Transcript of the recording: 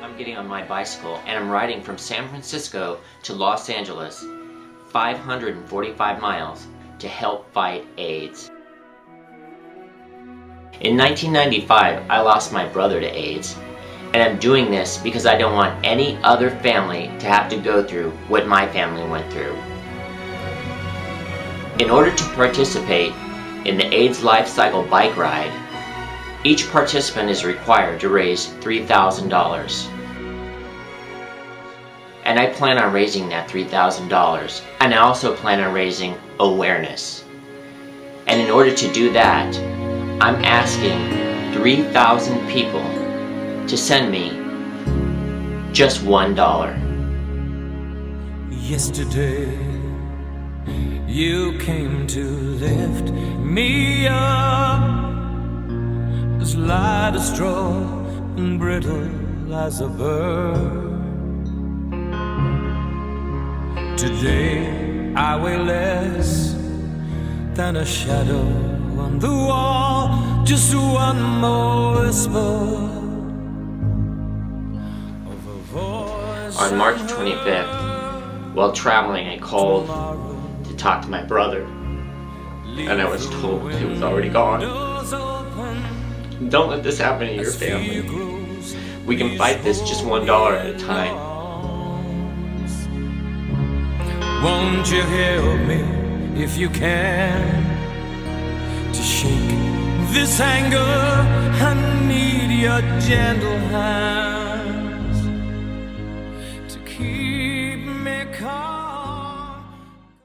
I'm getting on my bicycle and I'm riding from San Francisco to Los Angeles, 545 miles, to help fight AIDS. In 1995, I lost my brother to AIDS, and I'm doing this because I don't want any other family to have to go through what my family went through. In order to participate in the AIDS Life Cycle bike ride, each participant is required to raise $3,000. And I plan on raising that $3,000, and I also plan on raising awareness. And in order to do that, I'm asking 3,000 people to send me just $1. Yesterday you came to lift me up, as light as straw and brittle as a bird. Today I weigh less than a shadow on the wall, just one more whisper of a voice. On March 25th, while traveling, I called to talk to my brother, and I was told he was already gone. Don't let this happen to your family. We can fight this just $1 at a time. Won't you help me if you can to shake this anger? I need your gentle hand.